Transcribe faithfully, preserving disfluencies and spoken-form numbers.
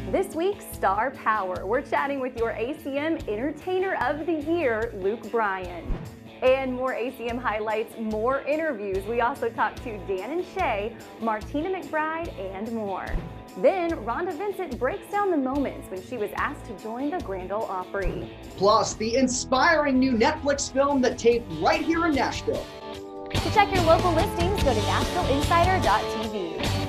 This week's Star Power, we're chatting with your A C M Entertainer of the Year, Luke BRYAN. And more A C M highlights, more interviews. We also talked to Dan and Shay, Martina McBride, and more. Then, RHONDA VINCENT breaks down the moments when she was asked to join the Grand Ole Opry. Plus, the inspiring new Netflix film that taped right here in Nashville. To check your local listings, go to Nashville Insider dot T V.